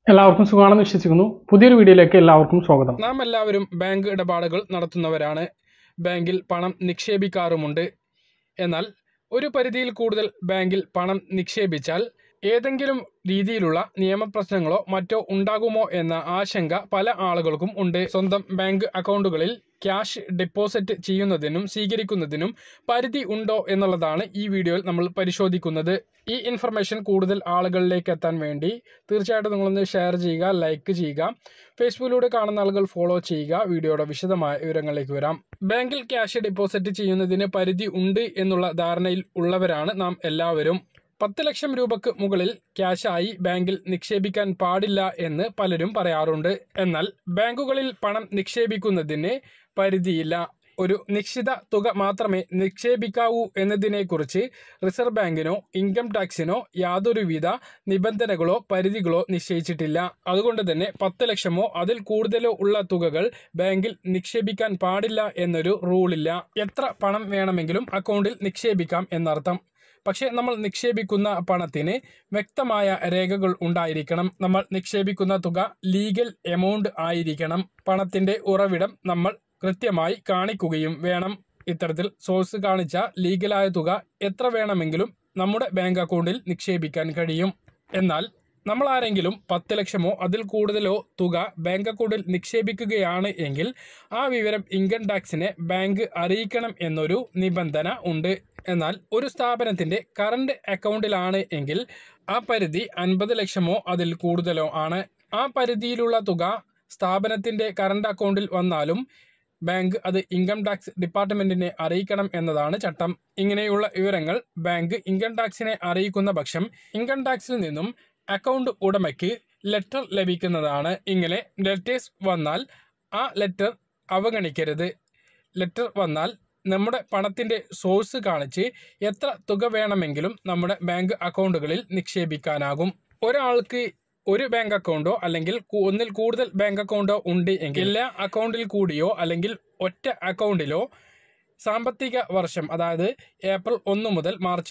എല്ലാവർക്കും സുഖമാണെന്ന് വിശ്വസിക്കുന്നു. പുതിയൊരു വീഡിയോയിലേക്ക് എല്ലാവർക്കും സ്വാഗതം. നാം എല്ലാവരും ബാങ്ക് ഇടപാടുകൾ നടത്തുന്നവരാണ്. ബാങ്കിൽ പണം നിക്ഷേപിക്കാറുമുണ്ട്. എന്നാൽ ഒരു പരിധിയിൽ കൂടുതൽ ബാങ്കിൽ പണം നിക്ഷേപിച്ചാൽ ഏതെങ്കിലും രീതിയിലുള്ള നിയമപ്രശ്നങ്ങളോ മറ്റോ ഉണ്ടാകുമോ എന്ന ആശങ്ക പല ആളുകൾക്കും ഉണ്ട്. സ്വന്തം ബാങ്ക് അക്കൗണ്ടുകളിൽ ക്യാഷ് ഡെപ്പോസിറ്റ് ചെയ്യുന്നതിനും സ്വീകരിക്കുന്നതിനും പരിധി ഉണ്ടോ എന്നുള്ളതാണ് ഈ വീഡിയോയിൽ നമ്മൾ പരിശോധിക്കുന്നത്. ഈ ഇൻഫർമേഷൻ കൂടുതൽ ആളുകളിലേക്ക് എത്താൻ വേണ്ടി തീർച്ചയായിട്ടും നിങ്ങളൊന്ന് ഷെയർ ചെയ്യുക, ലൈക്ക് ചെയ്യുക. ഫേസ്ബുക്കിലൂടെ കാണുന്ന ആളുകൾ ഫോളോ ചെയ്യുക. വീഡിയോയുടെ വിശദമായ വിവരങ്ങളിലേക്ക് വരാം. ബാങ്കിൽ ക്യാഷ് ഡെപ്പോസിറ്റ് ചെയ്യുന്നതിന് പരിധി ഉണ്ട് എന്നുള്ള ധാരണയിൽ ഉള്ളവരാണ് നാം എല്ലാവരും. 10 ലക്ഷം രൂപയ്ക്ക് മുകളിൽ ക്യാഷായി ബാങ്കിൽ നിക്ഷേപിക്കാൻ പാടില്ല എന്ന് പലരും പറയാറുണ്ട്. എന്നാൽ ബാങ്കുകളിൽ പണം നിക്ഷേപിക്കുന്നതിന് പരിധിയില്ല. ഒരു നിശ്ചിത തുക മാത്രമേ നിക്ഷേപിക്കാവൂ എന്നതിനെക്കുറിച്ച് റിസർവ് ബാങ്കിനോ ഇൻകം ടാക്സിനോ യാതൊരുവിധ നിബന്ധനകളോ പരിധികളോ നിശ്ചയിച്ചിട്ടില്ല. അതുകൊണ്ട് തന്നെ 10 ലക്ഷമോ അതിൽ കൂടുതലോ ഉള്ള തുകകൾ ബാങ്കിൽ നിക്ഷേപിക്കാൻ പാടില്ല എന്നൊരു റൂളില്ല. എത്ര പണം വേണമെങ്കിലും അക്കൗണ്ടിൽ നിക്ഷേപിക്കാം എന്നർത്ഥം. പക്ഷേ നമ്മൾ നിക്ഷേപിക്കുന്ന പണത്തിന് വ്യക്തമായ രേഖകൾ ഉണ്ടായിരിക്കണം. നമ്മൾ നിക്ഷേപിക്കുന്ന തുക ലീഗൽ എമൗണ്ട് ആയിരിക്കണം. പണത്തിന്റെ ഉറവിടം നമ്മൾ കൃത്യമായി കാണിക്കുകയും വേണം. ഇത്തരത്തിൽ സോഴ്സ് കാണിച്ച ലീഗലായ തുക എത്ര വേണമെങ്കിലും നമ്മുടെ ബാങ്ക് അക്കൗണ്ടിൽ നിക്ഷേപിക്കാൻ കഴിയും. എന്നാൽ നമ്മൾ ആരെങ്കിലും 10 ലക്ഷമോ അതിൽ കൂടുതലോ തുക ബാങ്ക് അക്കൗണ്ടിൽ നിക്ഷേപിക്കുകയാണ് എങ്കിൽ ആ വിവരം ഇൻകം ടാക്സിനെ ബാങ്ക് അറിയിക്കണം എന്നൊരു നിബന്ധന ഉണ്ട്. എന്നാൽ ഒരു സ്ഥാപനത്തിന്റെ കറണ്ട് അക്കൗണ്ടിലാണ് എങ്കിൽ ആ പരിധി 50 ലക്ഷമോ അതിൽ കൂടുതലോ ആണ്. ആ പരിധിയിലുള്ള തുക സ്ഥാപനത്തിന്റെ കറണ്ട് അക്കൗണ്ടിൽ വന്നാലും ബാങ്ക് അത് ഇൻകം ടാക്സ് ഡിപ്പാർട്ട്മെന്റിനെ അറിയിക്കണം എന്നതാണ് ചട്ടം. ഇങ്ങനെയുള്ള വിവരങ്ങൾ ബാങ്ക് ഇൻകം ടാക്സിനെ അറിയിക്കുന്ന പക്ഷം ഇൻകം ടാക്സിൽ നിന്നും അക്കൗണ്ട് ഉടമയ്ക്ക് ലെറ്റർ ലഭിക്കുന്നതാണ്. ഇങ്ങനെ ലെറ്റേഴ്സ് വന്നാൽ ആ ലെറ്റർ അവഗണിക്കരുത്. ലെറ്റർ വന്നാൽ നമ്മുടെ പണത്തിന്റെ സോഴ്സ് കാണിച്ച് എത്ര തുക വേണമെങ്കിലും നമ്മുടെ ബാങ്ക് അക്കൗണ്ടുകളിൽ നിക്ഷേപിക്കാനാകും. ഒരാൾക്ക് ഒരു ബാങ്ക് അക്കൗണ്ടോ അല്ലെങ്കിൽ ഒന്നിൽ കൂടുതൽ ബാങ്ക് അക്കൗണ്ടോ ഉണ്ട് എങ്കിൽ എല്ലാ അക്കൗണ്ടിൽ കൂടിയോ അല്ലെങ്കിൽ ഒറ്റ അക്കൗണ്ടിലോ സാമ്പത്തിക വർഷം, അതായത് ഏപ്രിൽ 1 മുതൽ മാർച്ച്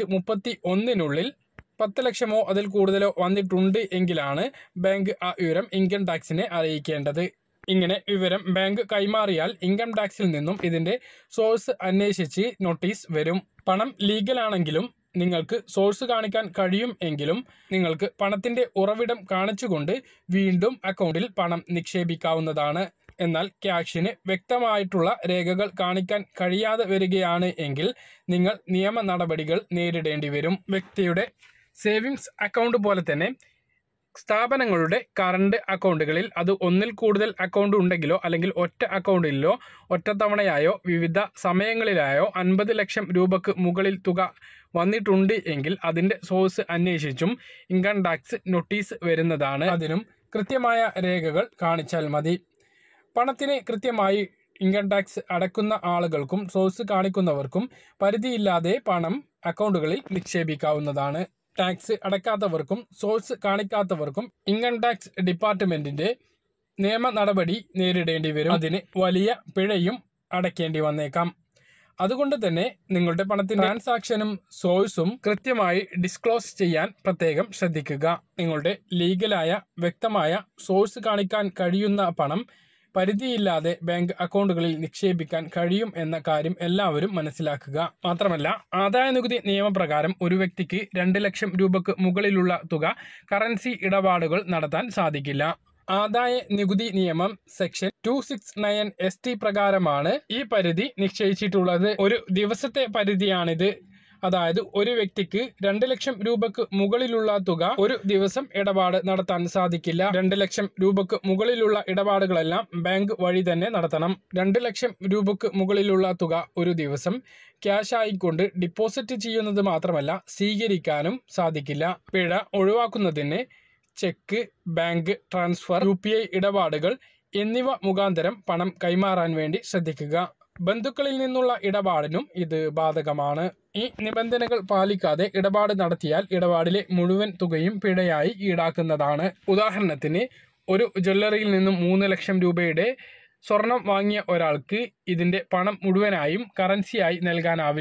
31 10 ലക്ഷമോ അതിൽ കൂടുതലോ വന്നിട്ടുണ്ട് എങ്കിലാണ് ബാങ്ക് ആ വിവരം ഇൻകം ടാക്സിനെ അറിയിക്കേണ്ടത്. ഇങ്ങനെ വിവരം ബാങ്ക് കൈമാറിയാൽ ഇൻകം ടാക്സിൽ നിന്നും ഇതിന്റെ സോഴ്സ് അന്വേഷിച്ച് നോട്ടീസ് വരും. പണം ലീഗലാണെങ്കിലും നിങ്ങൾക്ക് സോഴ്സ് കാണിക്കാൻ കഴിയും എങ്കിലും നിങ്ങൾക്ക് പണത്തിന്റെ ഉറവിടം കാണിച്ചുകൊണ്ട് വീണ്ടും അക്കൗണ്ടിൽ പണം നിക്ഷേപിക്കാവുന്നതാണ്. എന്നാൽ ക്യാഷിന് വ്യക്തമായിട്ടുള്ള രേഖകൾ കാണിക്കാൻ കഴിയാതെ വരികയാണ് എങ്കിൽ നിങ്ങൾ നിയമ നടപടികൾ നേരിടേണ്ടി വരും. വ്യക്തിയുടെ സേവിങ്സ് അക്കൗണ്ട് പോലെ തന്നെ സ്ഥാപനങ്ങളുടെ കറണ്ട് അക്കൗണ്ടുകളിൽ അത് ഒന്നിൽ കൂടുതൽ അക്കൗണ്ട് ഉണ്ടെങ്കിലോ അല്ലെങ്കിൽ ഒറ്റ അക്കൗണ്ടിലോ ഒറ്റത്തവണയായോ വിവിധ സമയങ്ങളിലായോ 50 ലക്ഷം രൂപയ്ക്ക് മുകളിൽ തുക വന്നിട്ടുണ്ട് എങ്കിൽ അതിൻ്റെ സോഴ്സ് അന്വേഷിച്ചും ഇൻകം ടാക്സ് നോട്ടീസ് വരുന്നതാണ്. അതിനും കൃത്യമായ രേഖകൾ കാണിച്ചാൽ മതി. പണത്തിന് കൃത്യമായി ഇൻകം ടാക്സ് അടയ്ക്കുന്ന ആളുകൾക്കും സോഴ്സ് കാണിക്കുന്നവർക്കും പരിധിയില്ലാതെ പണം അക്കൗണ്ടുകളിൽ നിക്ഷേപിക്കാവുന്നതാണ്. ടാക്സ് അടയ്ക്കാത്തവർക്കും സോഴ്സ് കാണിക്കാത്തവർക്കും ഇൻകം ടാക്സ് ഡിപ്പാർട്ട്മെന്റിന്റെ നിയമ നടപടി നേരിടേണ്ടി വരും. അതിന് വലിയ പിഴയും അടയ്ക്കേണ്ടി വന്നേക്കാം. അതുകൊണ്ട് തന്നെ നിങ്ങളുടെ പണത്തിന്റെ ട്രാൻസാക്ഷനും സോഴ്സും കൃത്യമായി ഡിസ്ക്ലോസ് ചെയ്യാൻ പ്രത്യേകം ശ്രദ്ധിക്കുക. നിങ്ങളുടെ ലീഗലായ വ്യക്തമായ സോഴ്സ് കാണിക്കാൻ കഴിയുന്ന പണം പരിധിയില്ലാതെ ബാങ്ക് അക്കൗണ്ടുകളിൽ നിക്ഷേപിക്കാൻ കഴിയും എന്ന കാര്യം എല്ലാവരും മനസ്സിലാക്കുക. മാത്രമല്ല, ആദായ നികുതി നിയമപ്രകാരം ഒരു വ്യക്തിക്ക് 2 ലക്ഷം രൂപയ്ക്ക് മുകളിലുള്ള തുക കറൻസി ഇടപാടുകൾ നടത്താൻ സാധിക്കില്ല. ആദായ നികുതി നിയമം സെക്ഷൻ 269 ST പ്രകാരമാണ് ഈ പരിധി നിശ്ചയിച്ചിട്ടുള്ളത്. ഒരു ദിവസത്തെ പരിധിയാണിത്. അതായത് ഒരു വ്യക്തിക്ക് 2 ലക്ഷം രൂപയ്ക്ക് മുകളിലുള്ള തുക ഒരു ദിവസം ഇടപാട് നടത്താൻ സാധിക്കില്ല. 2 ലക്ഷം രൂപയ്ക്ക് മുകളിലുള്ള ഇടപാടുകളെല്ലാം ബാങ്ക് വഴി തന്നെ നടത്തണം. 2 ലക്ഷം രൂപയ്ക്ക് മുകളിലുള്ള തുക ഒരു ദിവസം ക്യാഷ് ആയിക്കൊണ്ട് ഡിപ്പോസിറ്റ് ചെയ്യുന്നത് മാത്രമല്ല സ്വീകരിക്കാനും സാധിക്കില്ല. പിഴ ഒഴിവാക്കുന്നതിന് ചെക്ക്, ബാങ്ക് ട്രാൻസ്ഫർ, UPI ഇടപാടുകൾ എന്നിവ മുഖാന്തരം പണം കൈമാറാൻ വേണ്ടി ശ്രദ്ധിക്കുക. ബന്ധുക്കളിൽ നിന്നുള്ള ഇടപാടിനും ഇത് ബാധകമാണ്. ഈ നിബന്ധനകൾ പാലിക്കാതെ ഇടപാട് നടത്തിയാൽ ഇടപാടിലെ മുഴുവൻ തുകയും പിഴയായി ഈടാക്കുന്നതാണ്. ഉദാഹരണത്തിന്, ഒരു ജ്വല്ലറിയിൽ നിന്നും 3 ലക്ഷം രൂപയുടെ സ്വർണം വാങ്ങിയ ഒരാൾക്ക് ഇതിന്റെ പണം മുഴുവനായും കറൻസിയായി നൽകാനാവില്ല.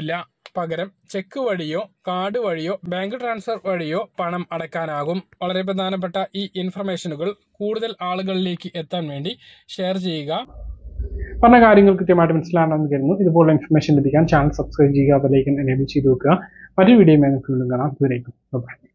പകരം ചെക്ക് വഴിയോ കാർഡ് വഴിയോ ബാങ്ക് ട്രാൻസ്ഫർ വഴിയോ പണം അടയ്ക്കാനാകും. വളരെ പ്രധാനപ്പെട്ട ഈ ഇൻഫർമേഷനുകൾ കൂടുതൽ ആളുകളിലേക്ക് എത്താൻ വേണ്ടി ഷെയർ ചെയ്യുക. പറഞ്ഞ കാര്യങ്ങൾ കൃത്യമായിട്ട് മനസ്സിലാണെന്ന് കരുതുന്നു. ഇതുപോലുള്ള ഇൻഫർമേഷൻ ലഭിക്കാൻ ചാനൽ സബ്സ്ക്രൈബ് ചെയ്യുക, ബെൽ ഐക്കൺ എനേബിൾ ചെയ്ത് വെക്കുക. മറ്റൊരു വീഡിയോയുമായി നമുക്ക് വീണ്ടും കാണാം. ദൂരേക്കും.